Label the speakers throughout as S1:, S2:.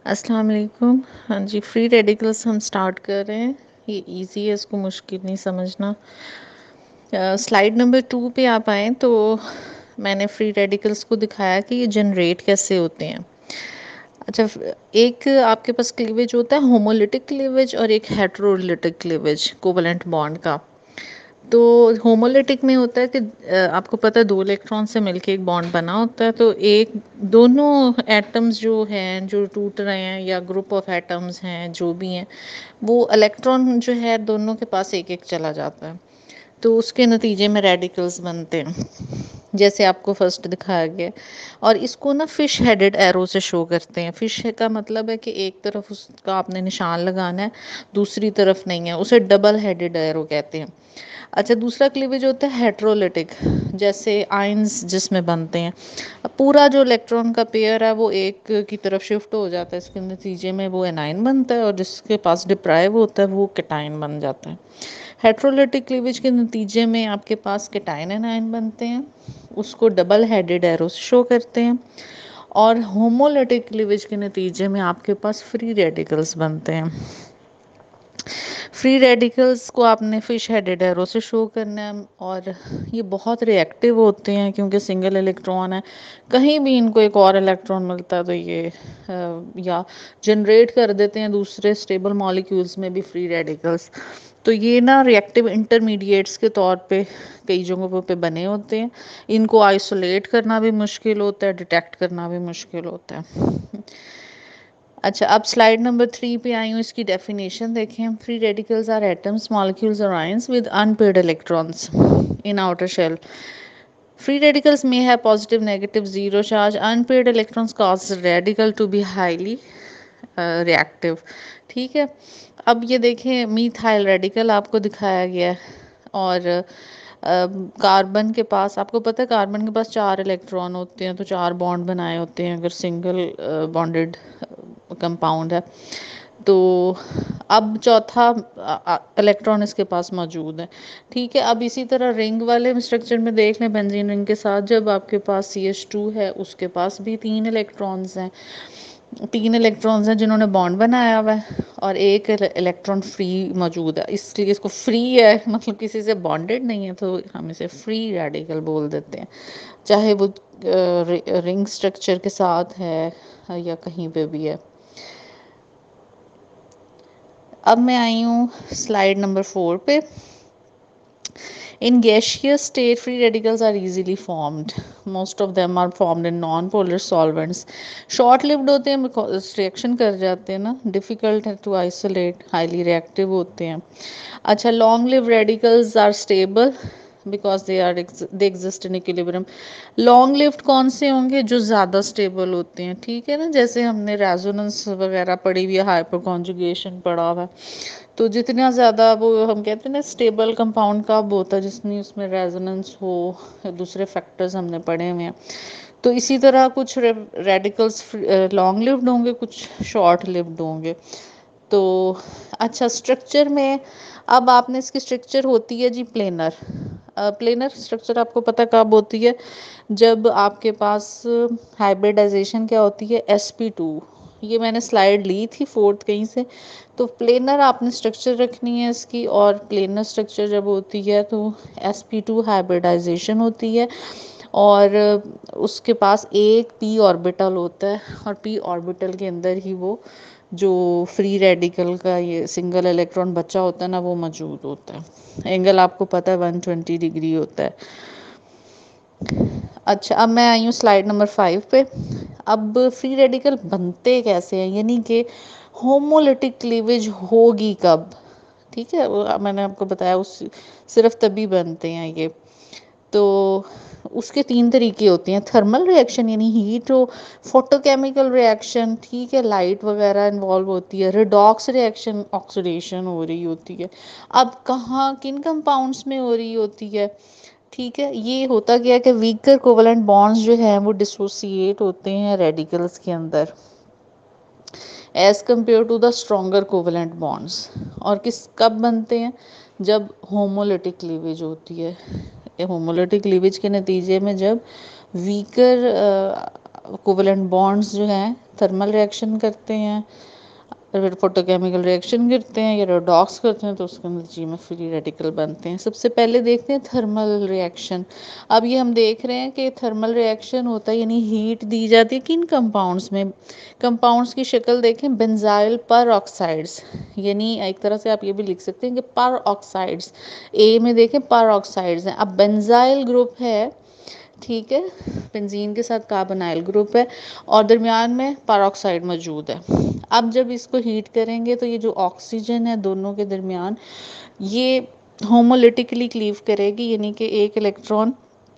S1: अस्सलाम वालेकुम। हाँ जी, फ्री रेडिकल्स हम स्टार्ट कर रहे हैं। ये इजी है, इसको मुश्किल नहीं समझना। स्लाइड नंबर 2 पे आप आए तो मैंने फ्री रेडिकल्स को दिखाया कि ये जनरेट कैसे होते हैं। अच्छा, एक आपके पास क्लीवेज होता है होमोलिटिक क्लीवेज और एक हेटेरोलिटिक क्लीवेज कोवलेंट बॉन्ड का। तो होमोलिटिक में होता है कि आपको पता है 2 इलेक्ट्रॉन से मिलके एक बॉन्ड बना होता है। तो एक दोनों एटम्स जो हैं जो टूट रहे हैं या ग्रुप ऑफ एटम्स हैं जो भी हैं, वो इलेक्ट्रॉन जो है दोनों के पास एक एक चला जाता है। तो उसके नतीजे में रेडिकल्स बनते हैं, जैसे आपको फर्स्ट दिखाया गया। और इसको ना फिश हेडेड एरो से शो करते हैं। फिश का मतलब है कि एक तरफ उसका आपने निशान लगाना है, दूसरी तरफ नहीं है, उसे डबल हेडेड एरो कहते हैं। अच्छा, दूसरा क्लीवेज होता है हेट्रोलिटिक, जैसे आयंस जिसमें बनते हैं। अब पूरा जो इलेक्ट्रॉन का पेयर है वो एक की तरफ शिफ्ट हो जाता है, इसके नतीजे में वो एनाइन बनता है, और जिसके पास डिप्राइव होता है वो कैटाइन बन जाता है। हेट्रोलिटिक क्लीवेज के नतीजे में आपके पास कैटाइन एनाइन बनते हैं, उसको डबल हेडेड एरो से शो करते हैं। और होमोलिटिक क्लीवेज के नतीजे में आपके पास फ्री रेडिकल्स बनते हैं। फ्री रेडिकल्स को आपने फिश हेडेड एरो से शो करना है, और ये बहुत रिएक्टिव होते हैं क्योंकि सिंगल इलेक्ट्रॉन है। कहीं भी इनको एक और इलेक्ट्रॉन मिलता है तो ये या जनरेट कर देते हैं दूसरे स्टेबल मॉलिक्यूल्स में भी फ्री रेडिकल्स। तो ये ना रिएक्टिव इंटरमीडिएट्स के तौर पे कई जगहों पे बने होते हैं। इनको आइसोलेट करना भी मुश्किल होता है, डिटेक्ट करना भी मुश्किल होता है। अच्छा, अब स्लाइड नंबर 3 पे आई हूँ, इसकी डेफिनेशन देखें। Free radicals are atoms, molecules और ions with unpaired electrons in outer shell. Free radicals may have positive, negative, zero charge. Unpaired electrons cause radical to be highly reactive. ठीक है। अब ये देखें, मीथाइल रेडिकल आपको दिखाया गया है। और कार्बन के पास, आपको पता है कार्बन के पास 4 इलेक्ट्रॉन होते हैं, तो 4 बॉन्ड बनाए होते हैं अगर सिंगल बॉन्डेड कंपाउंड है। तो अब चौथा इलेक्ट्रॉन इसके पास मौजूद है। ठीक है। अब इसी तरह रिंग वाले स्ट्रक्चर में देख लें, बेंजीन रिंग के साथ जब आपके पास CH2 है, उसके पास भी 3 इलेक्ट्रॉन्स हैं। 3 इलेक्ट्रॉन्स हैं जिन्होंने बॉन्ड बनाया हुआ है, और एक इलेक्ट्रॉन फ्री मौजूद है, इसलिए इसको फ्री है, मतलब किसी से बॉन्डेड नहीं है, तो हम इसे फ्री रेडिकल बोल देते हैं, चाहे वो रिंग स्ट्रक्चर के साथ है या कहीं पे भी है। अब मैं आई हूँ स्लाइड नंबर 4 पे। In gaseous state, free radicals are easily formed. Most of them are formed in non-polar solvents. Short lived होते हैं because reaction कर जाते हैं ना, difficult है to isolate, highly reactive होते हैं। अच्छा, long lived radicals are stable because they exist in equilibrium. Long lived कौन से होंगे? जो ज़्यादा स्टेबल होते हैं। ठीक है ना, जैसे हमने रेजोनेंस वगैरह पढ़ी हुई है, हाइपर कॉन्जुगेशन पढ़ा हुआ है। तो जितना ज़्यादा वो हम कहते हैं ना स्टेबल कंपाउंड कब होता है, जिसमें उसमें रेजोनेंस हो, दूसरे फैक्टर्स हमने पढ़े हुए हैं। तो इसी तरह कुछ रेडिकल्स लॉन्ग लिव्ड होंगे, कुछ शॉर्ट लिव्ड होंगे। तो अच्छा, स्ट्रक्चर में अब आपने इसकी स्ट्रक्चर होती है जी प्लेनर। प्लेनर स्ट्रक्चर आपको पता कब होती है? जब आपके पास हाइब्रिडाइजेशन क्या होती है, sp2। ये मैंने स्लाइड ली थी 4th कहीं से। तो प्लेनर आपने स्ट्रक्चर रखनी है इसकी, और प्लेनर स्ट्रक्चर जब होती है तो sp2 हाइब्रिडाइजेशन होती है, और उसके पास एक p ऑर्बिटल होता है, और p ऑर्बिटल के अंदर ही वो जो फ्री रेडिकल का ये सिंगल इलेक्ट्रॉन बचा होता है ना, वो मौजूद होता है। एंगल आपको पता है 120 डिग्री होता है। अच्छा, अब मैं आई हूँ स्लाइड नंबर 5 पे। अब फ्री रेडिकल बनते कैसे हैं, यानी कि होमोलिटिक क्लीवेज होगी कब? ठीक है, वो मैंने आपको बताया उस सिर्फ तभी बनते हैं ये। तो उसके 3 तरीके होते हैं। थर्मल रिएक्शन यानी हीट हो, फोटोकेमिकल रिएक्शन, ठीक है, लाइट वगैरह इन्वॉल्व होती है, रिडॉक्स रिएक्शन, ऑक्सीडेशन हो रही होती है। अब कहाँ किन कंपाउंड्स में हो रही होती है? ठीक है, ये होता क्या है कि वीकर कोवलेंट बॉन्ड्स जो है वो डिसोसिएट होते हैं रेडिकल्स के अंदर as compared to the stronger covalent bonds. और किस कब बनते हैं? जब होमोलिटिक क्लीवेज होती है। होमोलिटिक क्लीवेज के नतीजे में जब वीकर कोवलेंट बॉन्ड्स जो हैं थर्मल रिएक्शन करते हैं, फिर फोटोकेमिकल रिएक्शन करते हैं या रेडॉक्स करते हैं, तो उसके नतीजे में फ्री रेडिकल बनते हैं। सबसे पहले देखते हैं थर्मल रिएक्शन। अब ये हम देख रहे हैं कि थर्मल रिएक्शन होता है, यानी हीट दी जाती है किन कंपाउंड्स में। कंपाउंड्स की शक्ल देखें, बेंजाइल पर ऑक्साइड्स, यानी एक तरह से आप ये भी लिख सकते हैं कि पर ऑक्साइड्स। ए में देखें पर ऑक्साइड्स हैं। अब बेंजाइल ग्रुप है, ठीक है, बेंजीन के साथ कार्बोनाइल ग्रुप है और दरमियान में पेरोक्साइड मौजूद है। अब जब इसको हीट करेंगे तो ये जो ऑक्सीजन है दोनों के दरमियान, ये होमोलिटिकली क्लीव करेगी, यानी कि एक इलेक्ट्रॉन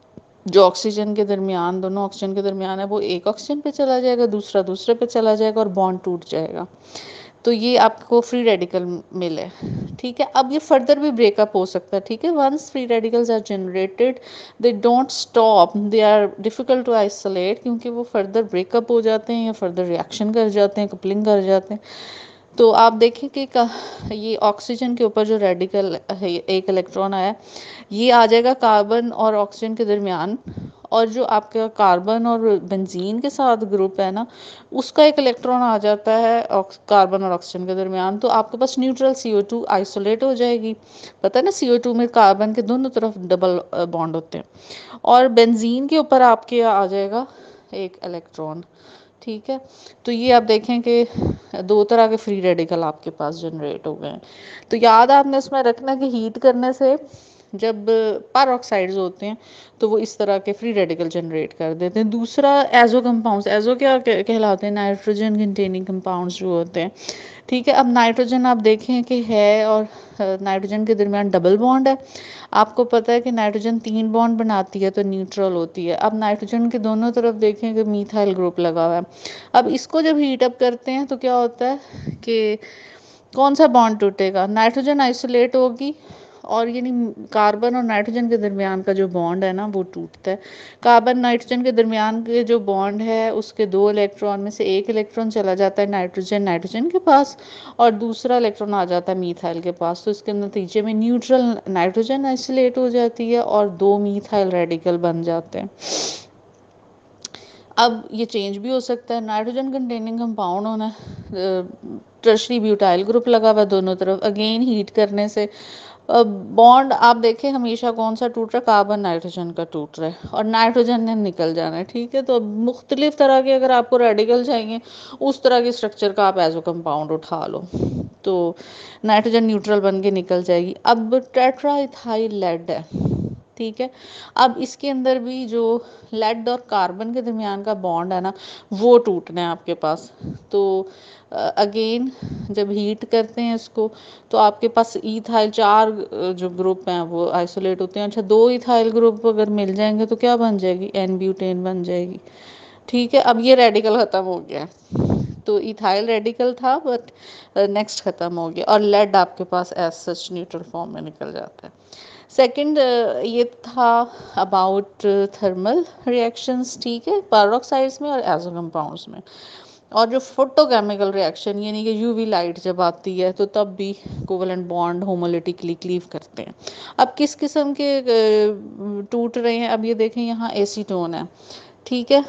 S1: जो ऑक्सीजन के दरमियान, दोनों ऑक्सीजन के दरमियान है, वो एक ऑक्सीजन पे चला जाएगा, दूसरा दूसरे पे चला जाएगा और बॉन्ड टूट जाएगा। तो ये आपको फ्री रेडिकल मिले, ठीक है। अब ये फर्दर भी ब्रेकअप हो सकता है, ठीक है। Once free radicals are generated they don't stop, they are difficult to isolate, क्योंकि वो फर्दर ब्रेकअप हो जाते हैं या फर्दर रिएक्शन कर जाते हैं, कपलिंग कर जाते हैं। तो आप देखें कि ये ऑक्सीजन के ऊपर जो रेडिकल है, एक इलेक्ट्रॉन आया, ये आ जाएगा कार्बन और ऑक्सीजन के दरमियान, और जो आपका कार्बन और बेंजीन के साथ ग्रुप है ना, उसका एक इलेक्ट्रॉन आ जाता है कार्बन और ऑक्सीजन के दरमियान, तो आपके पास न्यूट्रल CO2 आइसोलेट हो जाएगी। पता है ना, CO2 में कार्बन के दोनों तरफ डबल बॉन्ड होते हैं, और बेंजीन के ऊपर आपके आ जाएगा एक इलेक्ट्रॉन, ठीक है। तो ये आप देखें कि दो तरह के फ्री रेडिकल आपके पास जनरेट हो गए हैं। तो याद आपने इसमें रखना कि हीट करने से जब पर ऑक्साइड्स होते हैं तो वो इस तरह के फ्री रेडिकल जनरेट कर देते हैं। दूसरा एजो कंपाउंड्स, एजो क्या कहलाते हैं, नाइट्रोजन कंटेनिंग कंपाउंड्स जो होते हैं, ठीक है। अब नाइट्रोजन आप देखें कि है और नाइट्रोजन के दरमियान डबल बॉन्ड है। आपको पता है कि नाइट्रोजन 3 बॉन्ड बनाती है तो न्यूट्रल होती है। अब नाइट्रोजन के दोनों तरफ देखें कि मीथाइल ग्रुप लगा हुआ है। अब इसको जब हीट अप करते हैं तो क्या होता है कि कौन सा बॉन्ड टूटेगा, नाइट्रोजन आइसोलेट होगी, और यानी कार्बन और नाइट्रोजन के दरमियान का जो बॉन्ड है ना वो टूटता है। कार्बन नाइट्रोजन के दरमियान के जो बॉन्ड है उसके 2 इलेक्ट्रॉन में से एक इलेक्ट्रॉन चला जाता है नाइट्रोजन नाइट्रोजन के पास, और दूसरा इलेक्ट्रॉन आ जाता है मीथाइल के पास। तो इसके नतीजे में न्यूट्रल नाइट्रोजन आइसोलेट हो जाती है और 2 मीथाइल रेडिकल बन जाते हैं। अब ये चेंज भी हो सकता है, नाइट्रोजन कंटेनिंग कंपाउंड होना, टर्शरी ब्यूटाइल ग्रुप लगा हुआ दोनों तरफ, अगेन हीट करने से बॉन्ड आप देखें हमेशा कौन सा टूट रहा है, कार्बन नाइट्रोजन का टूट रहा है और नाइट्रोजन ने निकल जाना है, ठीक है। तो मुख्तलिफ तरह के अगर आपको रेडिकल चाहिए उस तरह के स्ट्रक्चर का आप एजो कंपाउंड उठा लो, तो नाइट्रोजन न्यूट्रल बन के निकल जाएगी। अब टेट्रा इथाइल लेड है, ठीक है। अब इसके अंदर भी जो लेड और कार्बन के दरमियान का बॉन्ड है ना वो टूटना है आपके पास। तो अगेन जब हीट करते हैं इसको तो आपके पास इथाइल 4 जो ग्रुप हैं वो आइसोलेट होते हैं। अच्छा, 2 इथाइल ग्रुप अगर मिल जाएंगे तो क्या बन जाएगी, एन ब्यूटेन बन जाएगी, ठीक है। अब ये रेडिकल ख़त्म हो गया, तो इथाइल रेडिकल था बट नेक्स्ट ख़त्म हो गया और लेड आपके पास एज सच न्यूट्रल फॉर्म में निकल जाता है। सेकंड ये था अबाउट थर्मल रिएक्शंस, ठीक है, पेरोक्साइड्स में और एजो कंपाउंड्स में। और जो फोटोकेमिकल रिएक्शन यानी कि यूवी लाइट जब आती है तो तब भी कोवलेंट बॉन्ड होमोलिटिकली क्लीव करते हैं। अब किस किस्म के टूट रहे हैं, अब ये देखें यहाँ एसीटोन है, ठीक है,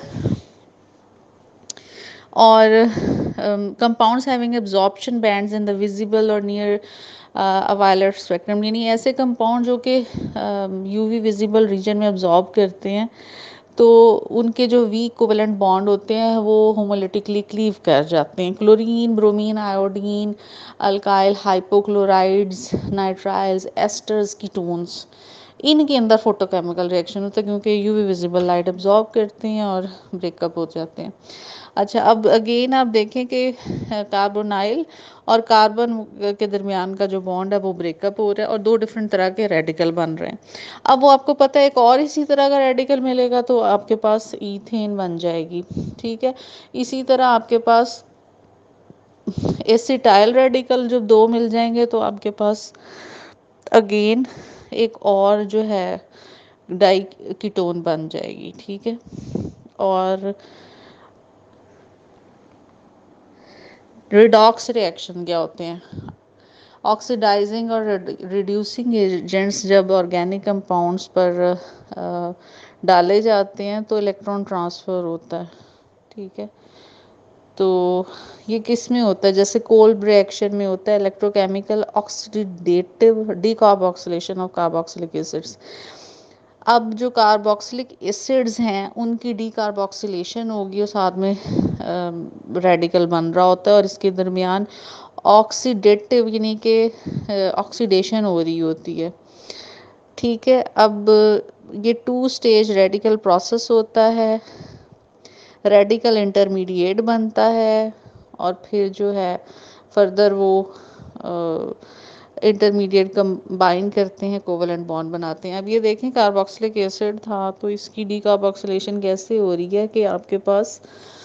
S1: और compounds having absorption bands in the visible और नियर वायलेट स्पेक्ट्रम, यानी ऐसे कंपाउंड जो कि यूवी विजिबल रीजन में एब्जॉर्ब करते हैं, तो उनके जो वीक कोवेलेंट बॉन्ड होते हैं वो होमोलिटिकली क्लीव कर जाते हैं। Chlorine, bromine, iodine, alkyl hypochlorides, nitriles, esters, ketones, इनके अंदर फोटोकेमिकल रिएक्शन होता है क्योंकि यूवी विजिबल लाइट एब्जॉर्ब करते हैं और ब्रेकअप हो जाते हैं। अच्छा, अब अगेन आप देखें कि कार्बोनाइल और कार्बन के दरमियान का जो बॉन्ड है वो ब्रेकअप हो रहा है और 2 डिफरेंट तरह के रेडिकल बन रहे हैं। अब वो आपको पता है एक और इसी तरह का रेडिकल मिलेगा तो आपके पास ईथेन बन जाएगी, ठीक है। इसी तरह आपके पास एसिटाइल रेडिकल जब 2 मिल जाएंगे तो आपके पास अगेन एक और जो है डाई कीटोन बन जाएगी, ठीक है। और रिडॉक्स रिएक्शन क्या होते हैं, ऑक्सीडाइजिंग और रिड्यूसिंग एजेंट्स जब ऑर्गेनिक कंपाउंड्स पर डाले जाते हैं तो इलेक्ट्रॉन ट्रांसफ़र होता है, ठीक है। तो ये किस में होता है, जैसे कोल्ड रिएक्शन में होता है, electrochemical oxidative decarboxylation of carboxylic acids. अब जो कार्बोक्सिलिक एसिड्स हैं उनकी डीकार्बोक्सिलेशन होगी और साथ में रेडिकल बन रहा होता है और इसके दरमियान ऑक्सीडेटिव यानी कि ऑक्सीडेशन हो रही होती है। ठीक है, अब ये 2 स्टेज रेडिकल प्रोसेस होता है, रेडिकल इंटरमीडिएट बनता है और फिर जो है फर्दर वो इंटरमीडिएट कंबाइन करते हैं, कोवलेंट बॉन्ड बनाते हैं। अब ये देखें कार्बोक्सिलिक एसिड था तो इसकी डीकार्बोक्सिलेशन कैसे हो रही है कि आपके पास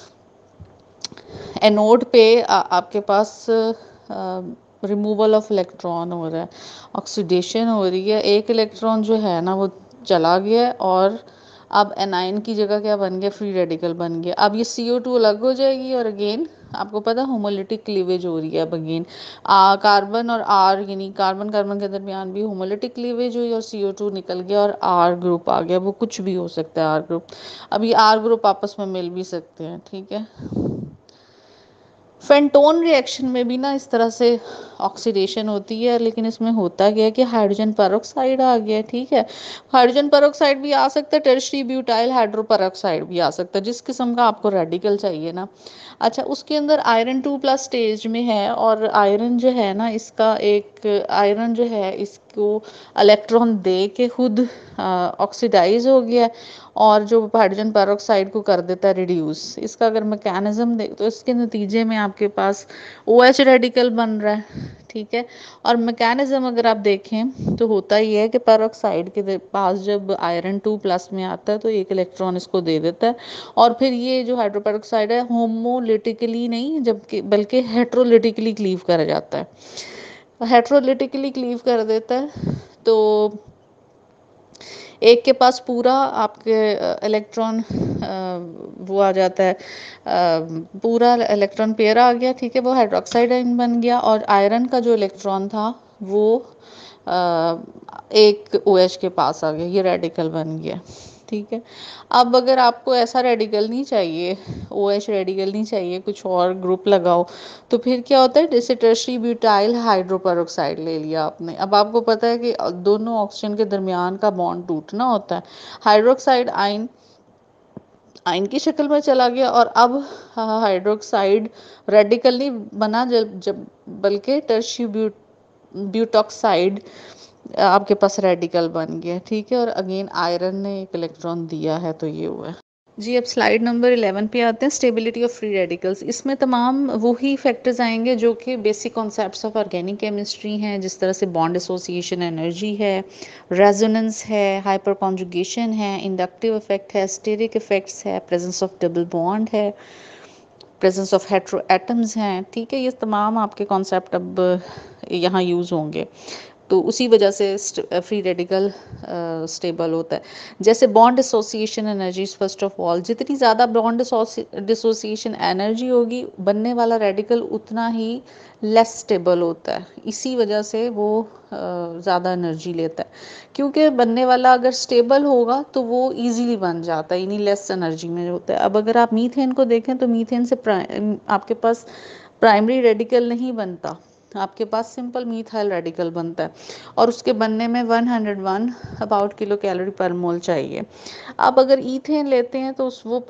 S1: एनोड पे आपके पास रिमूवल ऑफ इलेक्ट्रॉन हो रहा है, ऑक्सीडेशन हो रही है, एक इलेक्ट्रॉन जो है ना वो चला गया और अब एनाइन की जगह क्या बन गया, फ्री रेडिकल बन गया। अब ये CO2 अलग हो जाएगी और अगेन आपको पता होमोलिटिक क्लीवेज हो रही है। अब अगेन कार्बन और R यानी कार्बन कार्बन के दरमियान भी होमोलिटिक क्लीवेज हुई और CO2 निकल गया और R ग्रुप आ गया, वो कुछ भी हो सकता है R ग्रुप। अब ये R ग्रुप आपस में मिल भी सकते हैं। ठीक है, फेंटोन रिएक्शन में भी ना इस तरह से ऑक्सीडेशन होती है, लेकिन इसमें होता क्या है कि हाइड्रोजन पेरोक्साइड आ गया। ठीक है, हाइड्रोजन पेरोक्साइड भी आ सकता है, टर्शियरी ब्यूटाइल हाइड्रोपेरोक्साइड भी आ सकता है, जिस किस्म का आपको रेडिकल चाहिए ना। अच्छा, उसके अंदर आयरन 2+ स्टेज में है और आयरन जो है ना इसका एक आयरन जो है इसको इलेक्ट्रॉन दे के खुद ऑक्सीडाइज हो गया और जो हाइड्रोजन पेरोक्साइड को कर देता है रिड्यूस। इसका अगर मैकेनिज्म देख तो इसके नतीजे में आपके पास OH रेडिकल बन रहा है। ठीक है, और मैकेनिज्म अगर आप देखें तो होता ही है कि पेरोक्साइड के पास जब आयरन 2+ में आता है तो एक इलेक्ट्रॉन इसको दे देता है और फिर ये जो हाइड्रोपेरोक्साइड है होमोलिटिकली नहीं जबकि बल्कि हेट्रोलिटिकली क्लीव कर जाता है, हेट्रोलिटिकली क्लीव कर देता है। तो एक के पास पूरा आपके इलेक्ट्रॉन वो आ जाता है, पूरा इलेक्ट्रॉन पेयर आ गया। ठीक है, वो हाइड्रोक्साइड आयन बन गया और आयरन का जो इलेक्ट्रॉन था वो एक OH के पास आ गया, ये रेडिकल बन गया। ठीक है, अब अगर आपको ऐसा रेडिकल नहीं चाहिए, OH रेडिकल नहीं चाहिए, कुछ और ग्रुप लगाओ, तो फिर क्या होता है, जैसे टर्शियरी ब्यूटाइल हाइड्रोपेरोक्साइड ले लिया आपने। अब आपको पता है कि दोनों ऑक्सीजन के दरमियान का बॉन्ड टूटना होता है, हाइड्रोक्साइड आयन आयन की शक्ल में चला गया और अब हाइड्रोक्साइड रेडिकल नहीं बना जब बल्कि टर्शियरी ब्यूटॉक्साइड आपके पास रेडिकल बन गया। ठीक है, और अगेन आयरन ने एक इलेक्ट्रॉन दिया है तो ये हुआ है जी। अब स्लाइड नंबर 11 पे आते हैं, स्टेबिलिटी ऑफ फ्री रेडिकल्स। इसमें तमाम वही फैक्टर्स आएंगे जो कि basic concepts of organic chemistry हैं, जिस तरह से बॉन्ड एसोसिएशन एनर्जी है, रेजोनेंस है, हाइपर कॉन्जुगेशन है, इंडक्टिव इफेक्ट है, स्टेरिक इफेक्ट्स है, प्रेजेंस ऑफ डबल बॉन्ड है, प्रेजेंस ऑफ हेट्रो एटम्स हैं। ठीक है, ये तमाम आपके कॉन्सेप्ट अब यहाँ यूज़ होंगे, तो उसी वजह से फ्री रेडिकल स्टेबल होता है। जैसे bond association energies, first of all जितनी ज़्यादा बॉन्ड डिसोसिएशन एनर्जी होगी बनने वाला रेडिकल उतना ही लेस स्टेबल होता है, इसी वजह से वो ज़्यादा एनर्जी लेता है, क्योंकि बनने वाला अगर स्टेबल होगा तो वो इजीली बन जाता है, यानी लेस एनर्जी में होता है। अब अगर आप मीथेन को देखें तो मीथेन से आपके पास प्राइमरी रेडिकल नहीं बनता, आपके पास सिंपल मीथाइल रेडिकल बनता है और उसके बनने में 101 अबाउट किलो कैलोरी पर मोल चाहिए। अब अगर ईथेन लेते हैं तो वो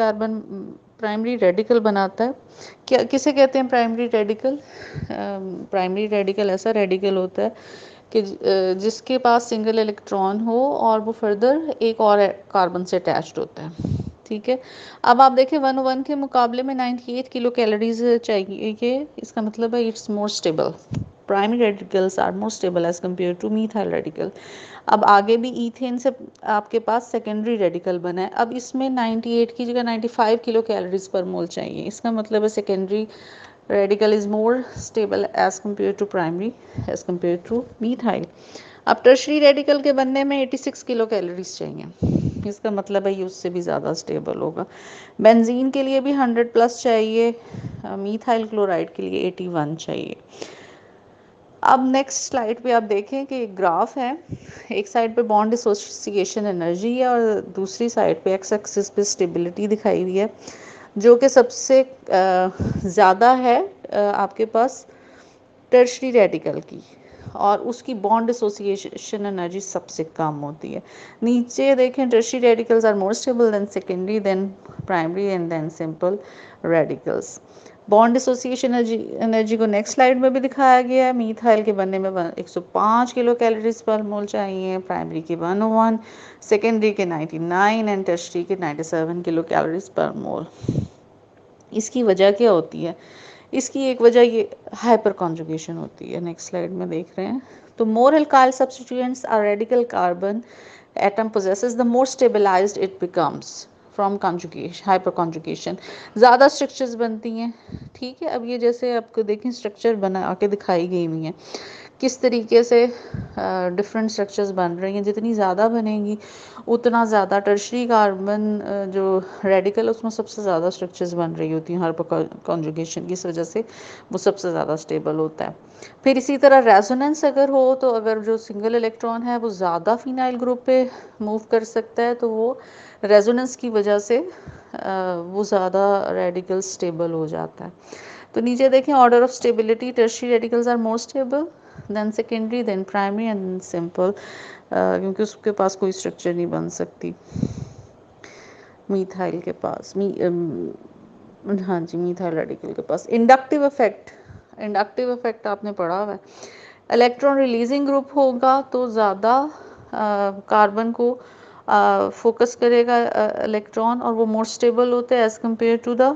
S1: प्राइमरी रेडिकल बनाता है। क्या किसे कहते हैं प्राइमरी रेडिकल? प्राइमरी रेडिकल ऐसा रेडिकल होता है कि जिसके पास सिंगल इलेक्ट्रॉन हो और वो फर्दर एक और कार्बन से अटैच्ड होता है। ठीक है, अब आप देखें 101 के मुकाबले में 98 किलो कैलोरीज चाहिए, इसका मतलब है it's more stable, primary radicals are more stable as compare to methyl radical. अब आगे भी ईथेन से आपके पास सेकेंडरी रेडिकल बना है, अब इसमें 98 की जगह 95 किलो कैलोरीज पर मोल चाहिए, इसका मतलब है secondary radical is more stable as compare to primary as compare to methyl. अब टर्शरी रेडिकल के बनने में 86 किलो कैलोरीज चाहिए, इसका मतलब है ये उससे भी ज़्यादा स्टेबल होगा। बेंजीन के लिए भी 100+ चाहिए, मीथाइल क्लोराइड के लिए 81 चाहिए। अब नेक्स्ट स्लाइड पे आप देखें कि एक ग्राफ है, एक साइड पे बॉन्ड एसोसिएशन एनर्जी है और दूसरी साइड पे एक्स एक्सिस पे स्टेबिलिटी दिखाई हुई है।
S2: जो कि सबसे ज़्यादा है आपके पास टर्शरी रेडिकल की, और उसकी बॉन्ड एसोसिएशन एनर्जी सबसे कम होती है। नीचे देखें, tertiary radicals are more stable than secondary, than primary and then simple radicals. Bond association energy को नेक्स्ट स्लाइड में भी दिखाया गया है। मीथाइल के बनने में 105 किलो कैलोरीज पर मोल चाहिए, प्राइमरी के 101, सेकेंडरी के 99 एंड टर्शरी के 97 किलो कैलोरीज पर मोल। इसकी वजह क्या होती है? इसकी एक वजह ये हाइपर कॉन्जुगेशन होती है। नेक्स्ट स्लाइड में देख रहे हैं, तो more alkyl substituents are radical carbon atom possesses the more stabilized it becomes from conjugation, hyper conjugation, ज़्यादा स्ट्रक्चर्स बनती हैं। ठीक है, अब ये जैसे आपको देखें स्ट्रक्चर बना के दिखाई गई हुई हैं, किस तरीके से डिफरेंट स्ट्रक्चर्स बन रही हैं। जितनी ज़्यादा बनेंगी उतना ज़्यादा टर्शरी कार्बन जो रेडिकल है उसमें सबसे ज़्यादा स्ट्रक्चर्स बन रही होती हैं हाइपर कॉन्जुगेशन की, इस वजह से वो सबसे ज़्यादा स्टेबल होता है। फिर इसी तरह रेजोनेंस अगर हो, तो अगर जो सिंगल इलेक्ट्रॉन है वो ज़्यादा फिनाइल ग्रुप पे मूव कर सकता है, तो वो रेजोनेंस की वजह से वो ज़्यादा रेडिकल स्टेबल हो जाता है। तो नीचे देखें, order of stability, tertiary radicals are more stable than secondary, than primary and simple, क्योंकि उसके पास कोई स्ट्रक्चर नहीं बन सकती मीथाइल के पास। हाँ जी, मीथाइल रेडिकल के पास। इंडक्टिव इफेक्ट, इंडक्टिव इफेक्ट आपने पढ़ा हुआ है। इलेक्ट्रॉन रिलीजिंग ग्रुप होगा तो ज़्यादा कार्बन को फोकस करेगा इलेक्ट्रॉन, और वो मोर स्टेबल होते हैं as compare to the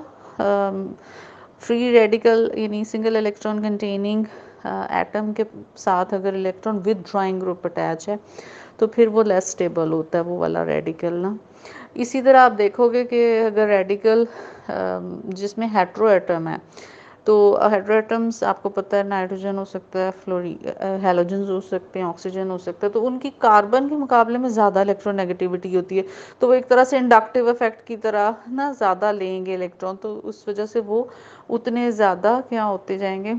S2: free radical, यानी सिंगल इलेक्ट्रॉन कंटेनिंग एटम के साथ अगर electron withdrawing group attach है तो फिर वो लेस स्टेबल होता है वो वाला रेडिकल ना। इसी तरह आप देखोगे कि अगर रेडिकल जिसमें हेट्रो एटम है, तो हेट्रो एटम्स आपको पता है नाइट्रोजन हो सकता है, हैलोजन हो सकते हैं, ऑक्सीजन हो सकता है, तो उनकी कार्बन के मुकाबले में ज़्यादा इलेक्ट्रोनेगेटिविटी होती है, तो वो एक तरह से इंडक्टिव इफेक्ट की तरह ना ज़्यादा लेंगे इलेक्ट्रॉन, तो उस वजह से वो उतने ज़्यादा क्या होते जाएंगे,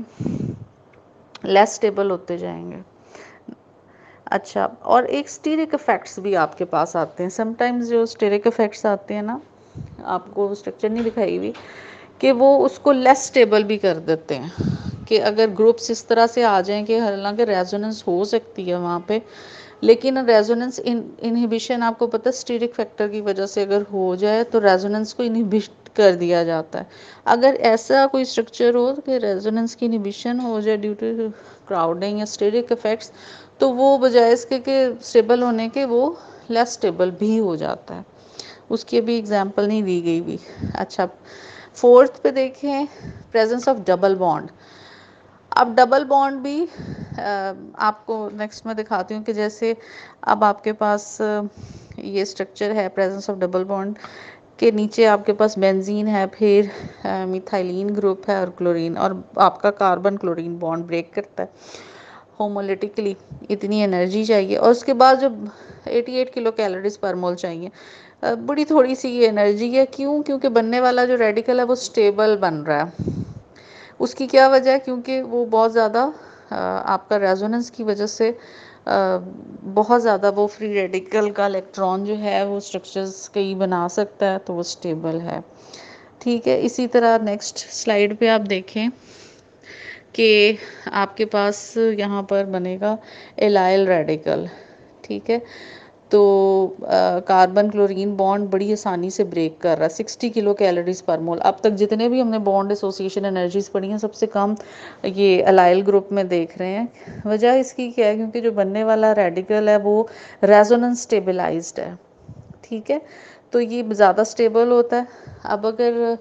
S2: लेस स्टेबल होते जाएंगे। अच्छा, और एक स्टीरिक इफेक्ट्स भी आपके पास आते हैं समटाइम्स। जो स्टीरिक इफेक्ट्स आते हैं ना, आपको स्ट्रक्चर नहीं दिखाई हुई, कि वो उसको लेस स्टेबल भी कर देते हैं, कि अगर ग्रुप्स इस तरह से आ जाएं कि हालांकि रेजोनेंस हो सकती है वहाँ पे, लेकिन रेजोनेंस इनहिबिशन आपको पता है स्टीरिक फैक्टर की वजह से अगर हो जाए तो रेजोनेंस को इनहिबिट कर दिया जाता है। अगर ऐसा कोई स्ट्रक्चर हो कि रेजोनेंस की इनहिबिशन हो जाए ड्यू टू क्राउडिंग या स्टीरिक इफेक्ट्स, तो वो बजाय इसके कि स्टेबल होने के वो लेस स्टेबल भी हो जाता है। उसकी अभी एग्जांपल नहीं दी गई भी। अच्छा, फोर्थ पे देखें, प्रेजेंस ऑफ डबल बॉन्ड। अब डबल बॉन्ड भी आपको नेक्स्ट में दिखाती हूँ कि जैसे अब आपके पास ये स्ट्रक्चर है प्रेजेंस ऑफ डबल बॉन्ड के नीचे आपके पास बेंजीन है, फिर मिथाइलिन ग्रुप है और क्लोरीन, और आपका कार्बन क्लोरीन बॉन्ड ब्रेक करता है होमोलिटिकली, इतनी एनर्जी चाहिए, और उसके बाद जो 88 किलो कैलोरीज पर मोल चाहिए। बड़ी थोड़ी सी ये एनर्जी है, क्यों? क्योंकि बनने वाला जो रेडिकल है वो स्टेबल बन रहा है। उसकी क्या वजह है? क्योंकि वो बहुत ज़्यादा आपका रेजोनेंस की वजह से बहुत ज़्यादा वो फ्री रेडिकल का इलेक्ट्रॉन जो है वो स्ट्रक्चर्स कई बना सकता है, तो वो स्टेबल है। ठीक है, इसी तरह नेक्स्ट स्लाइड पे आप देखें कि आपके पास यहाँ पर बनेगा एलाइल रेडिकल। ठीक है, तो कार्बन क्लोरीन बॉन्ड बड़ी आसानी से ब्रेक कर रहा है, 60 किलो कैलोरीज पर मोल। अब तक जितने भी हमने बॉन्ड एसोसिएशन एनर्जीज पढ़ी हैं सबसे कम ये एलाइल ग्रुप में देख रहे हैं। वजह इसकी क्या है? क्योंकि जो बनने वाला रेडिकल है वो रेजोनेंस स्टेबलाइज्ड है। ठीक है, तो ये ज़्यादा स्टेबल होता है। अब अगर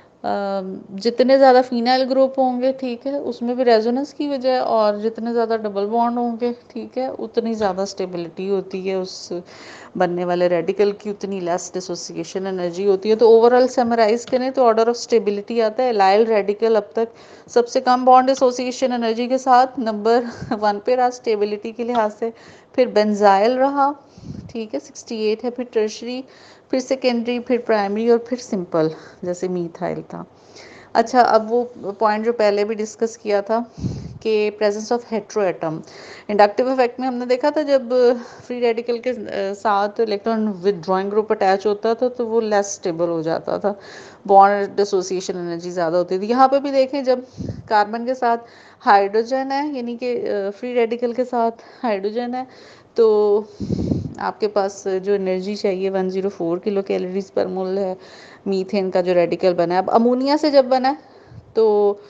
S2: जितने ज़्यादा फिनाइल ग्रुप होंगे, ठीक है, उसमें भी रेजोनेंस की वजह, और जितने ज़्यादा डबल बॉन्ड होंगे, ठीक है, उतनी ज़्यादा स्टेबिलिटी होती है उस बनने वाले रेडिकल की, उतनी लेस डिसोसिएशन एनर्जी होती है। तो ओवरऑल समराइज करें तो ऑर्डर ऑफ स्टेबिलिटी आता है एलाइल रेडिकल अब तक सबसे कम बॉन्ड एसोसिएशन एनर्जी के साथ नंबर 1 पे रहा स्टेबिलिटी के लिहाज से, फिर बेंजाइल रहा, ठीक है, 68 है, फिर टर्शरी, फिर सेकेंडरी, फिर प्राइमरी, और फिर सिंपल जैसे मीथाइल था। अच्छा, अब वो पॉइंट जो पहले भी डिस्कस किया था के presence of hetero atom. Inductive effect में हमने देखा था जब फ्री रेडिकल के साथ इलेक्ट्रॉन विदड्रॉइंग ग्रुप अटैच होता था तो वो लेस स्टेबल हो जाता था, बॉन्ड डिसोसिएशन एनर्जी ज़्यादा होती थी। यहाँ पे भी देखें जब कार्बन के साथ हाइड्रोजन है, यानी कि फ्री रेडिकल के साथ हाइड्रोजन है, तो आपके पास जो एनर्जी चाहिए 104 किलो कैलोरीज पर मोल है। मीथेन का जो रेडिकल बना है, अब अमोनिया से जब बना है तो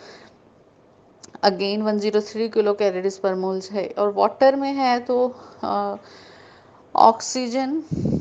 S2: अगेन 103 किलो कैलोरीज पर मोल है। और वाटर में है तो ऑक्सीजन,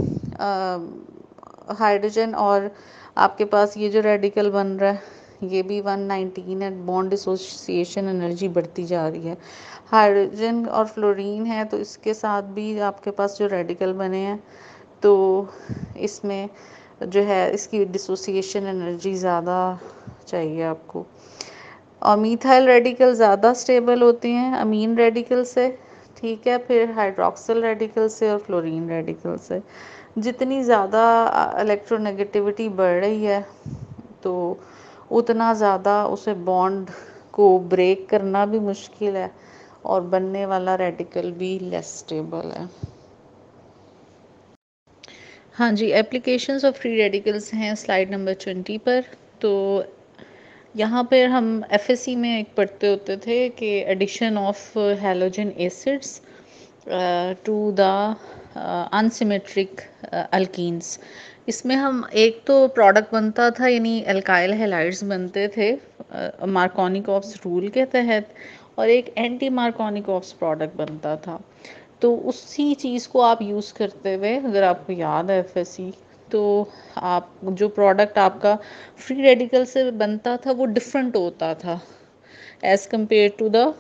S2: हाइड्रोजन और आपके पास ये जो रेडिकल बन रहा है ये भी 119 है, बॉन्ड डिसोसिएशन एनर्जी बढ़ती जा रही है। हाइड्रोजन और फ्लोरीन है तो इसके साथ भी आपके पास जो रेडिकल बने हैं तो इसमें जो है इसकी डिसोसिएशन एनर्जी ज़्यादा चाहिए आपको। और मीथाइल रेडिकल ज़्यादा स्टेबल होती हैं अमीन रेडिकल से, ठीक है, फिर हाइड्रोक्सिल रेडिकल से और फ्लोरीन रेडिकल से। जितनी ज़्यादा इलेक्ट्रोनेगेटिविटी बढ़ रही है तो उतना ज़्यादा उसे बॉन्ड को ब्रेक करना भी मुश्किल है और बनने वाला रेडिकल भी लेस स्टेबल है। हाँ जी, एप्लीकेशंस ऑफ फ्री रेडिकल्स हैं स्लाइड नंबर 20 पर। तो यहाँ पर हम एफएससी में एक पढ़ते होते थे कि addition of halogen acids to the unsymmetric alkenes. इसमें हम एक तो प्रोडक्ट बनता था यानी एल्काइल हैलाइड्स बनते थे मार्कोनिकॉफ्स रूल के तहत, और एक एंटी मार्कोनिकॉफ्स प्रोडक्ट बनता था। तो उसी चीज़ को आप यूज़ करते हुए, अगर आपको याद है एफएससी, तो आप जो प्रोडक्ट आपका फ्री रेडिकल से बनता था वो डिफरेंट होता था as compare to the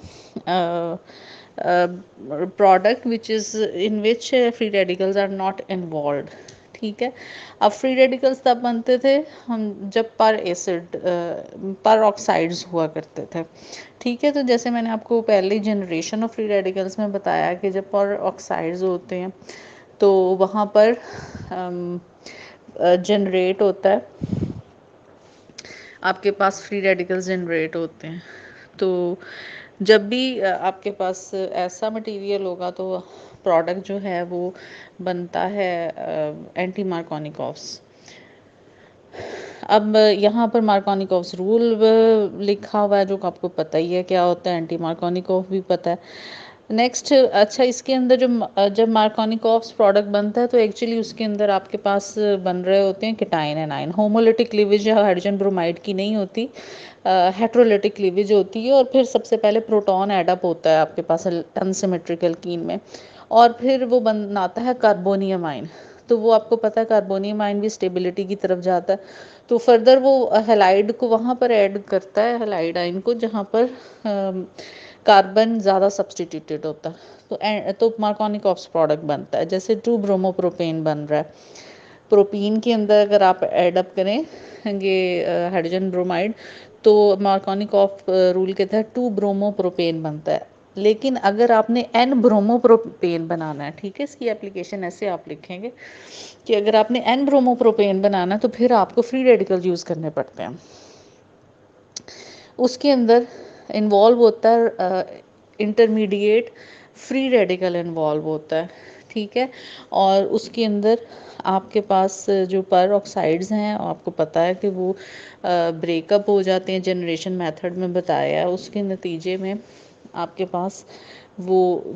S2: product which is in which free radicals are not involve. ठीक है, अब फ्री रेडिकल्स तब बनते थे हम जब पर एसिड पर ऑक्साइड्स हुआ करते थे। ठीक है, तो जैसे मैंने आपको पहले जनरेशन ऑफ फ्री रेडिकल्स में बताया कि जब पर ऑक्साइड्स होते हैं तो वहाँ पर जनरेट होता है, आपके पास फ्री रेडिकल्स जनरेट होते हैं। तो जब भी आपके पास ऐसा मटेरियल होगा तो प्रोडक्ट जो है वो बनता है एंटी मार्कोनिकॉफ्स। अब यहाँ पर मार्कोनिकॉफ्स रूल लिखा हुआ है जो आपको पता ही है क्या होता है, एंटी मार्कोनिकॉफ भी पता है। नेक्स्ट, अच्छा, इसके अंदर जब मार्कोनिकॉफ्स प्रोडक्ट बनता है तो एक्चुअली उसके अंदर आपके पास बन रहे होते हैं cation anion. Homolytic cleavage hydrogen bromide की नहीं होती, हेट्रोलिटिक क्लीवेज होती है। और फिर सबसे पहले प्रोटॉन एडअप होता है आपके पास अनसिमेट्रिक एल्कीन में, और फिर वो बनाता है कार्बोनियम आयन। तो वो आपको पता है कार्बोनियम आयन भी स्टेबिलिटी की तरफ जाता है, तो फर्दर वो हेलाइड को वहाँ पर ऐड करता है, हेलाइड आयन को, जहाँ पर कार्बन ज़्यादा सब्सटीट्यूटेड होता है। तो मार्कोनिकॉफ्स प्रोडक्ट बनता है, जैसे 2 ब्रोमोप्रोपेन बन रहा है। प्रोपीन के अंदर अगर आप एडअप करेंगे हाइड्रोजन ब्रोमाइड तो मार्कोनिकॉफ रूल के तहत 2 ब्रोमोप्रोपेन बनता है। लेकिन अगर आपने n ब्रोमोप्रोपेन बनाना है, ठीक है, इसकी एप्लीकेशन ऐसे आप लिखेंगे कि अगर आपने n ब्रोमोप्रोपेन बनाना है तो फिर आपको फ्री रेडिकल यूज़ करने पड़ते हैं। उसके अंदर इन्वॉल्व होता है इंटरमीडिएट फ्री रेडिकल इन्वॉल्व होता है, ठीक है। और उसके अंदर आपके पास जो पर ऑक्साइड्स हैं आपको पता है कि वो ब्रेकअप हो जाते हैं, जनरेशन मेथड में बताया है। उसके नतीजे में आपके पास वो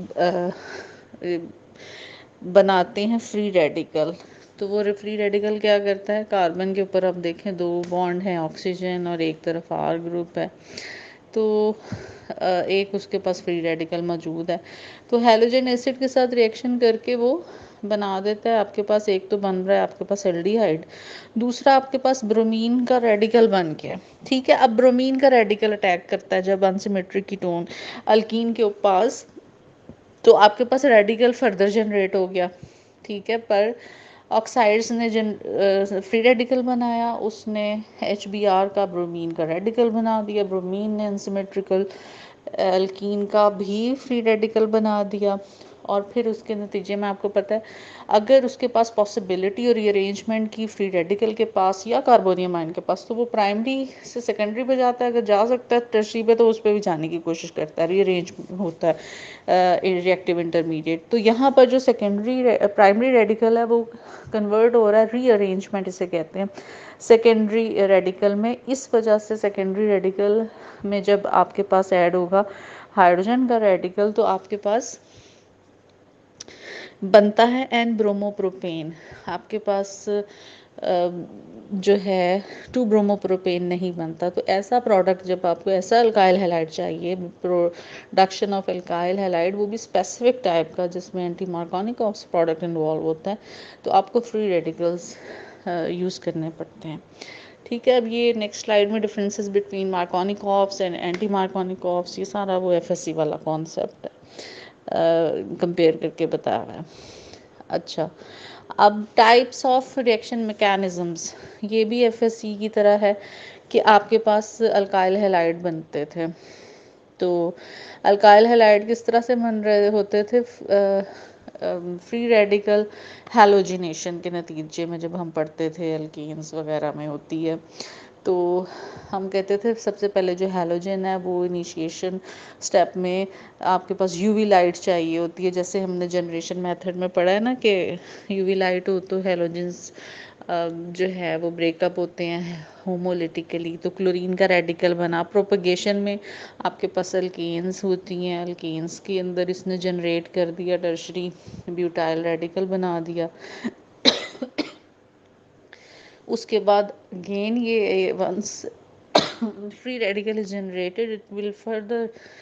S2: बनाते हैं फ्री रेडिकल। तो वो फ्री रेडिकल क्या करता है, कार्बन के ऊपर आप देखें 2 बॉन्ड हैं ऑक्सीजन और एक तरफ R ग्रुप है, तो एक उसके पास फ्री रेडिकल मौजूद है, तो हैलोजन एसिड के साथ रिएक्शन करके वो बना देता है। आपके पास एक तो बन रहा है आपके पास एल्डिहाइड, दूसरा आपके पास ब्रोमीन का रेडिकल बन के, ठीक है। अब ब्रोमीन का रेडिकल अटैक करता है जब अनसिमेट्रिक कीटोन अल्कीन के पास, तो आपके पास रेडिकल फर्दर जनरेट हो गया, ठीक है। पर ऑक्साइड्स ने फ्री रेडिकल बनाया, उसने HBr का ब्रोमीन का रेडिकल बना दिया, ब्रोमीन ने अनसिमेट्रिकल एल्कीन का भी फ्री रेडिकल बना दिया, और फिर उसके नतीजे में आपको पता है अगर उसके पास पॉसिबिलिटी और रीअरेंजमेंट की फ्री रेडिकल के पास या कार्बोनियम आयन के पास, तो वो प्राइमरी से सेकेंडरी पे जाता है। अगर जा सकता है टर्शरी पे तो उस पर भी जाने की कोशिश करता है, रीअरेंज होता है रिएक्टिव इंटरमीडिएट। तो यहाँ पर जो सेकेंडरी प्राइमरी रेडिकल है वो कन्वर्ट हो रहा है, रीअरेंजमेंट इसे कहते हैं सेकेंडरी रेडिकल में। इस वजह से सेकेंडरी रेडिकल में जब आपके पास ऐड होगा हाइड्रोजन का रेडिकल तो आपके पास बनता है एन ब्रोमोप्रोपेन। आपके पास जो है 2 ब्रोमोप्रोपेन नहीं बनता। तो ऐसा प्रोडक्ट जब आपको ऐसा अल्काइल हैलाइड चाहिए, प्रोडक्शन ऑफ अल्काइल हैलाइड, वो भी स्पेसिफिक टाइप का जिसमें एंटी मार्कोनिक प्रोडक्ट इन्वॉल्व होता है, तो आपको फ्री रेडिकल्स यूज़ करने पड़ते हैं। ठीक है, अब ये नेक्स्ट स्लाइड में differences between Markovnikov ops and anti Markovnikov ops, ये सारा वो एफएससी वाला कॉन्सेप्ट है, कंपेयर करके बताया हुआ है। अच्छा, अब टाइप्स ऑफ रिएक्शन मैकेनिज्म्स, ये भी एफएससी की तरह है कि आपके पास अल्काइल हैलाइड बनते थे। तो अल्काइल हैलाइड किस तरह से बन रहे होते थे? फ्री रेडिकल हैलोजिनेशन के नतीजे में, जब हम पढ़ते थे एल्कीन्स वगैरह में होती है, तो हम कहते थे सबसे पहले जो हैलोजन है वो इनिशिएशन स्टेप में आपके पास यूवी लाइट चाहिए होती है। जैसे हमने जनरेशन मेथड में पढ़ा है ना कि यूवी लाइट हो तो हैलोजन्स जो है वो ब्रेकअप होते हैं होमोलिटिकली, तो क्लोरीन का रेडिकल बना। प्रोपगेशन में आपके पास अल्केन्स होती हैं, अल्केन्स के अंदर इसने जनरेट कर दिया टर्शरी ब्यूटाइल रेडिकल बना दिया। उसके बाद अगेन ये once free radical is generated, it will further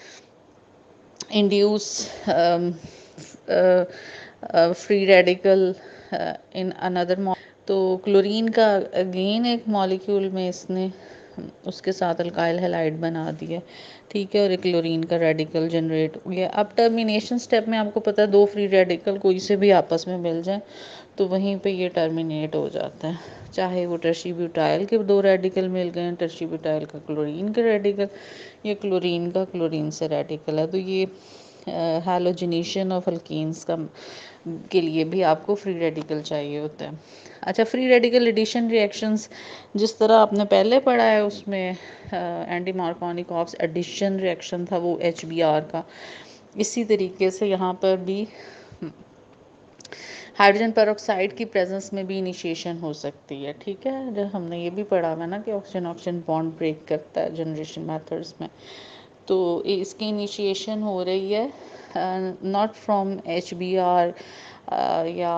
S2: induce free radical in another तो क्लोरीन का अगेन एक मॉलिक्यूल में इसने उसके साथ अल्काइल हैलाइड बना दिया, ठीक है, और एक क्लोरीन का रेडिकल जनरेट हो गया। अब टर्मिनेशन स्टेप में आपको पता है 2 फ्री रेडिकल कोई से भी आपस में मिल जाए तो वहीं पे ये टर्मिनेट हो जाता है, चाहे वो टर्शी ब्यूटाइल के 2 रेडिकल मिल गए, टर्शी ब्यूटाइल का क्लोरीन का रेडिकल, ये क्लोरीन का क्लोरीन से रेडिकल है। तो ये हैलोजिनेशन ऑफ अल्कीन्स का के लिए भी आपको फ्री रेडिकल चाहिए होता है। अच्छा, फ्री रेडिकल एडिशन रिएक्शंस जिस तरह आपने पहले पढ़ा है उसमें anti Markovnikov ox addition reaction था वो HBr का, इसी तरीके से यहाँ पर भी हाइड्रोजन पेरोक्साइड की प्रेजेंस में भी इनिशिएशन हो सकती है। ठीक है, जब हमने ये भी पढ़ा हुआ ना कि ऑक्सीजन ऑक्सीजन बॉन्ड ब्रेक करता है जनरेशन मेथड्स में, तो इसकी इनिशिएशन हो रही है नॉट फ्रॉम HBr या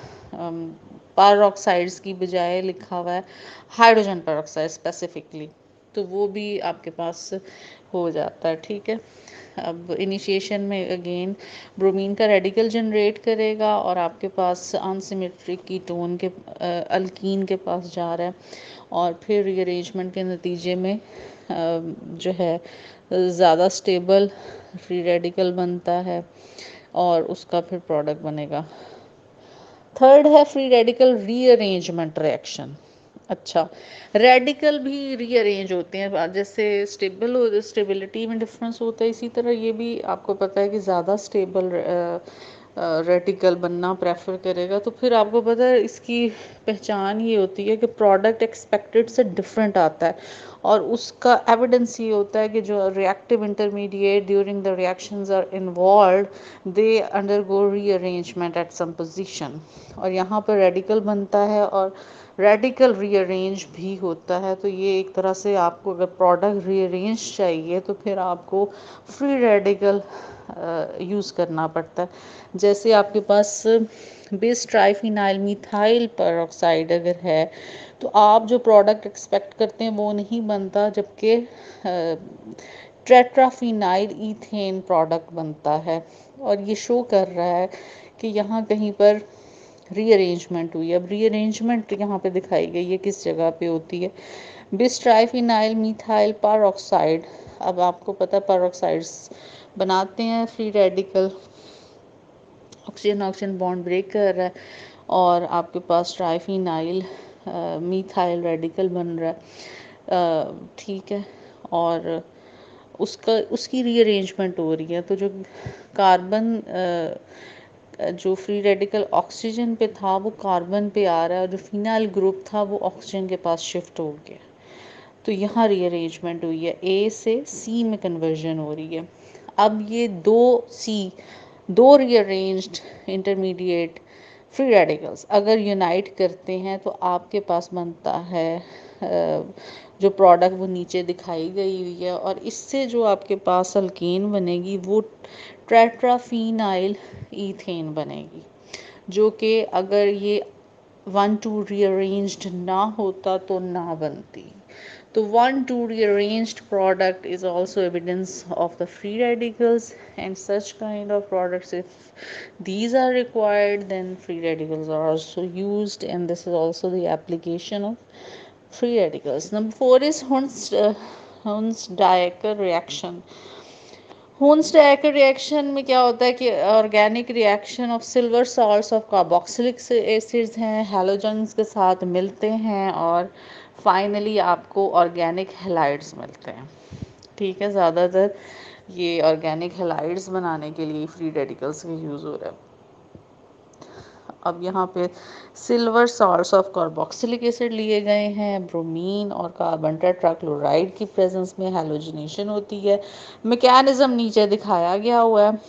S2: पेरोक्साइड्स की बजाय लिखा हुआ है हाइड्रोजन पेरोक्साइड स्पेसिफिकली, तो वो भी आपके पास हो जाता है। ठीक है, अब इनिशिएशन में अगेन ब्रोमीन का रेडिकल जनरेट करेगा और आपके पास अनसिमेट्रिक कीटोन के अल्कीन के पास जा रहा है, और फिर रीअरेंजमेंट के नतीजे में जो है ज़्यादा स्टेबल फ्री रेडिकल बनता है और उसका फिर प्रोडक्ट बनेगा। थर्ड है फ्री रेडिकल रीअरेंजमेंट रिएक्शन। अच्छा, रेडिकल भी रीअरेंज होते हैं, जैसे स्टेबिलिटी में डिफरेंस होता है, इसी तरह ये भी आपको पता है कि ज़्यादा स्टेबल रेडिकल बनना प्रेफर करेगा। तो फिर आपको पता है इसकी पहचान ये होती है कि प्रोडक्ट एक्सपेक्टेड से डिफरेंट आता है, और उसका एविडेंस ये होता है कि जो reactive intermediate during the reactions are involved they undergo rearrangement at some position, और यहाँ पर रेडिकल बनता है और रेडिकल रीअरेंज भी होता है। तो ये एक तरह से आपको अगर प्रोडक्ट रीअरेंज चाहिए तो फिर आपको फ्री रेडिकल यूज़ करना पड़ता है। जैसे आपके पास बेस ट्राइफिनाइल मिथाइल पेरोक्साइड अगर है तो आप जो प्रोडक्ट एक्सपेक्ट करते हैं वो नहीं बनता, जबकि टेट्राफिनाइल ईथेन प्रोडक्ट बनता है, और ये शो कर रहा है कि यहाँ कहीं पर रीअरेंजमेंट हुई। अब रीअरेंजमेंट यहाँ पे दिखाई गई है किस जगह पे होती है, बिस्ट्राइफिनाइल मिथाइल पेरोक्साइड। अब आपको पता पेरोक्साइड्स बनाते हैं free radical, oxygen oxygen bond break कर रहा है और आपके पास ट्राइफिनाइल मिथाइल रेडिकल बन रहा है, ठीक है, और उसकी रीअरेंजमेंट हो रही है। तो जो कार्बन जो फ्री रेडिकल ऑक्सीजन पे था वो कार्बन पे आ रहा है, और जो फिनाइल ग्रुप था वो ऑक्सीजन के पास शिफ्ट हो गया। तो यहाँ रीअरेंजमेंट हुई है, ए से सी में कन्वर्जन हो रही है। अब ये दो रीअरेंज्ड इंटरमीडिएट फ्री रेडिकल्स अगर यूनाइट करते हैं तो आपके पास बनता है जो प्रोडक्ट वो नीचे दिखाई गई हुई है, और इससे जो आपके पास अल्केन बनेगी वो टेट्राफिनाइल ईथेन बनेगी, जो कि अगर ये 1,2 रीअरेंज्ड ना होता तो ना बनती। तो 1,2 rearranged product is also evidence of the free radicals, and such kind of products, if these are required, then free radicals are also used, and this is also the application of free radicals. Number 4 is Huns-Diecker reaction. Huns-Diecker reaction में क्या होता है कि organic reaction of silver salts of carboxylic acids हैं, halogens के साथ मिलते हैं, और फाइनली आपको ऑर्गेनिक हैलाइड्स मिलते हैं। ठीक है, ज़्यादातर ये ऑर्गेनिक हैलाइड्स बनाने के लिए फ्री रेडिकल्स का यूज़ हो रहा है। अब यहाँ पे silver salts of carboxylic acid लिए गए हैं, ब्रोमीन और कार्बन टेट्राक्लोराइड की प्रेजेंस में हैलोजिनेशन होती है। मैकेनिज्म नीचे दिखाया गया हुआ है।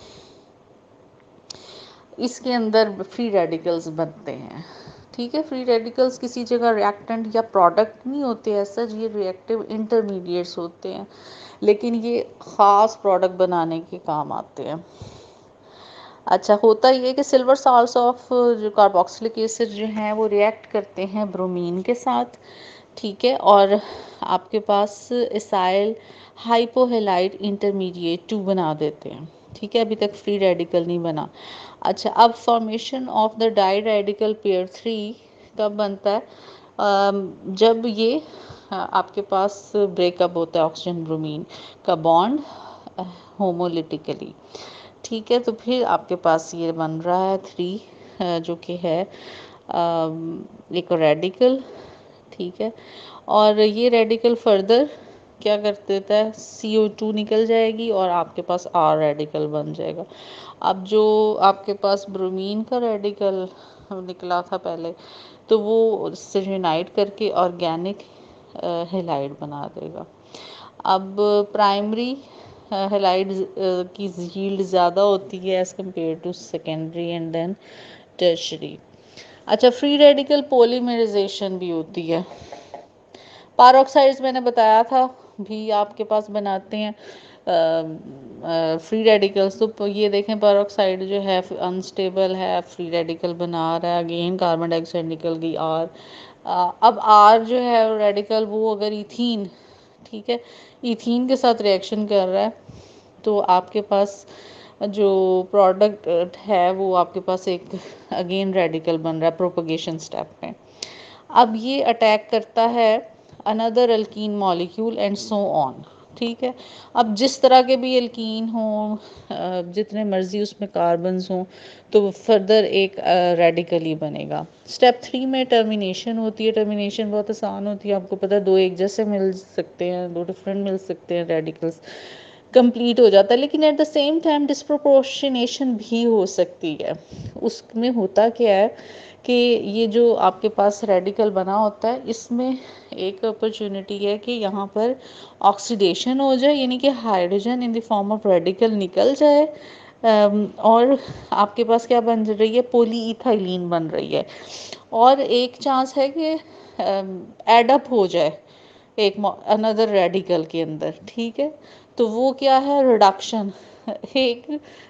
S2: इसके अंदर फ्री रेडिकल्स बनते हैं। ठीक है, फ्री रेडिकल्स किसी जगह रिएक्टेंट या प्रोडक्ट नहीं होते, ऐसा ये रिएक्टिव इंटरमीडिएट्स होते हैं, लेकिन ये ख़ास प्रोडक्ट बनाने के काम आते हैं। अच्छा, होता ये कि सिल्वर सॉल्ट्स ऑफ जो कार्बोक्सिलिक एसिड जो हैं वो रिएक्ट करते हैं ब्रोमीन के साथ। ठीक है, और आपके पास इसाइल हाइपोहेलाइट इंटरमीडिएट 2 बना देते हैं। ठीक है, अभी तक फ्री रेडिकल नहीं बना। अच्छा, अब formation of the di radical pair 3 कब बनता है? जब ये आपके पास ब्रेकअप होता है ऑक्सीजन ब्रोमीन का बॉन्ड होमोलिटिकली। ठीक है, तो फिर आपके पास ये बन रहा है 3 जो कि है एक रेडिकल। ठीक है, और ये रेडिकल फर्दर क्या कर देता है, CO2 निकल जाएगी और आपके पास R रेडिकल बन जाएगा। अब जो आपके पास ब्रोमीन का रेडिकल निकला था पहले, तो वो उससे यूनाइट करके ऑर्गेनिक हेलाइड बना देगा। अब प्राइमरी हेलाइड की यील्ड ज़्यादा होती है as compare to secondary and then tertiary. अच्छा, फ्री रेडिकल पॉलीमराइजेशन भी होती है। पैरोक्साइड्स मैंने बताया था भी आपके पास बनाते हैं फ्री रेडिकल्स। तो ये देखें, पैरोक्साइड जो है अनस्टेबल है, फ्री रेडिकल बना रहा है, अगेन कार्बन डाइऑक्साइड निकल गई R। अब R जो है रेडिकल वो अगर इथीन, ठीक है, इथीन के साथ रिएक्शन कर रहा है, तो आपके पास जो प्रोडक्ट है वो आपके पास एक अगेन रेडिकल बन रहा है प्रोपगेशन स्टेप में। अब ये अटैक करता है another alkene molecule and so on. ठीक है, अब जिस तरह के भी अल्कीन हों, जितने मर्जी उसमें कार्बन्स हों, तो फर्दर एक रेडिकल ही बनेगा। स्टेप 3 में टर्मिनेशन होती है। टर्मिनेशन बहुत आसान होती है, आपको पता है, 2 एक जैसे मिल सकते हैं, 2 डिफरेंट मिल सकते हैं, रेडिकल्स कंप्लीट हो जाता है। लेकिन at the same time disproportionation भी हो सकती है। उसमें होता क्या है कि ये जो आपके पास रेडिकल बना होता है, इसमें एक अपॉर्चुनिटी है कि यहाँ पर ऑक्सीडेशन हो जाए, यानी कि hydrogen in the form of radical निकल जाए, और आपके पास क्या बन रही है, पॉलीइथाइलीन बन रही है। और एक चांस है कि एडअप हो जाए एक अनदर रेडिकल के अंदर। ठीक है, तो वो क्या है, रिडक्शन। एक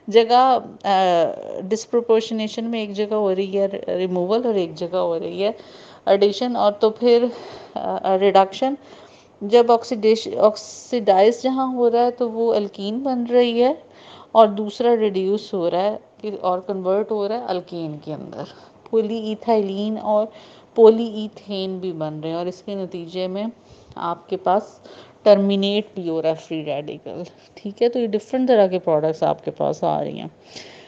S2: जगह डिस्प्रोपोर्शनेशन में एक जगह हो रही है रिमूवल और एक जगह हो रही है एडिशन, और तो फिर रिडक्शन। जब ऑक्सीडाइज जहाँ हो रहा है तो वो अल्कीन बन रही है, और दूसरा रिड्यूस हो रहा है और कन्वर्ट हो रहा है अल्केन के अंदर। पॉलीइथाइलीन और पॉलीइथेन भी बन रहे हैं, और इसके नतीजे में आपके पास टर्मिनेट भी हो रहा है फ्री रेडिकल। ठीक है, तो ये डिफरेंट तरह के प्रोडक्ट्स आपके पास आ रही हैं।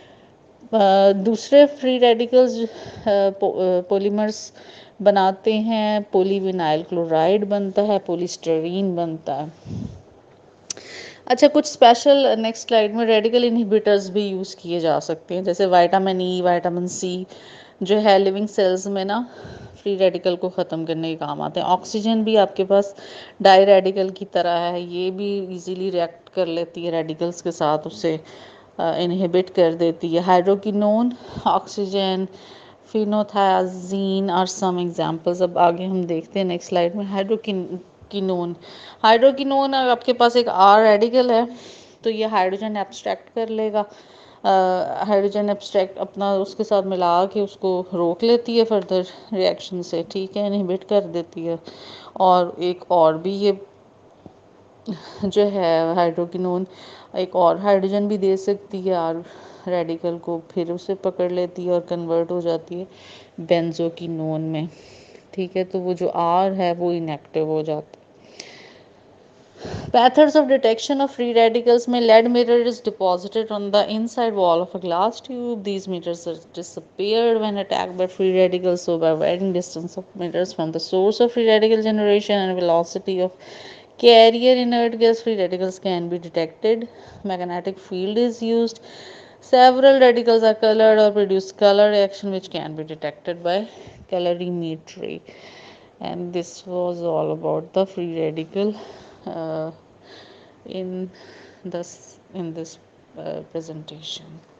S2: दूसरे फ्री रेडिकल्स पॉलीमर्स बनाते हैं, पॉलीविनाइल क्लोराइड बनता है, पॉलीस्टरीन बनता है। अच्छा, कुछ स्पेशल नेक्स्ट स्लाइड में रेडिकल इनहिबिटर्स भी यूज़ किए जा सकते हैं, जैसे विटामिन ई, विटामिन सी जो है लिविंग सेल्स में ना फ्री रेडिकल को ख़त्म करने के काम आते हैं। ऑक्सीजन भी आपके पास डाई रेडिकल की तरह है, ये भी इजीली रिएक्ट कर लेती है रेडिकल्स के साथ, उससे इनहिबिट कर देती है। Hydroquinone, oxygen, phenothiazine are some examples. अब आगे हम देखते हैं नेक्स्ट स्लाइड में हाइड्रोकिनोन। हाइड्रोकिनोन आपके पास एक आर रेडिकल है, तो ये हाइड्रोजन एब्स्ट्रैक्ट कर लेगा, हाइड्रोजन एब्स्ट्रैक्ट अपना उसके साथ मिला के उसको रोक लेती है फर्दर रिएक्शन से, ठीक है, इनहिबिट कर देती है। और एक और भी ये जो है हाइड्रोकिनोन एक और हाइड्रोजन भी दे सकती है आर रेडिकल को, फिर उसे पकड़ लेती है और कन्वर्ट हो जाती है बेंजोकिनोन में, ठीक है, तो वो जो आर है वो इनएक्टिव हो जाता है। Methods of detection of free radicals में lead mirror is deposited on the inside wall of a glass tube. These mirrors are disappeared when attacked by free radicals. So by varying distance of mirrors from the source of free radical generation and velocity of carrier inert gas, free radicals can be detected. Magnetic field is used. Several radicals are colored or produce color reaction which can be detected by colorimetry. And this was all about the free radical uh, in this presentation.